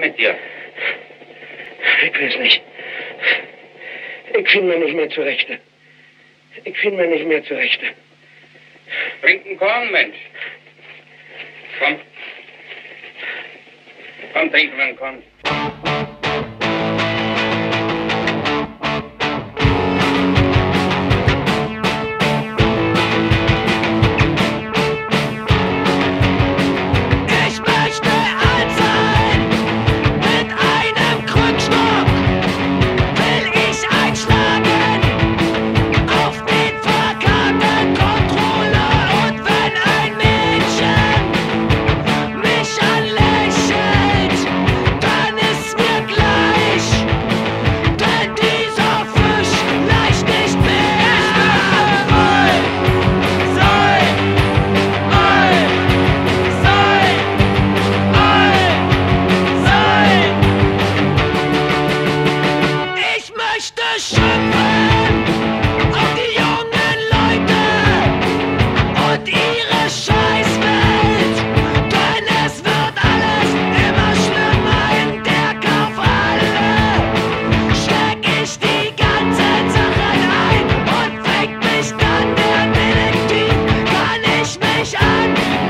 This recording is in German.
mit dir? Ich weiß nicht. Ich finde mir nicht mehr zurechte. Ich finde mir nicht mehr zurechte. Trink einen Korn, Mensch. Komm. Komm, trinken wir einen Korn. An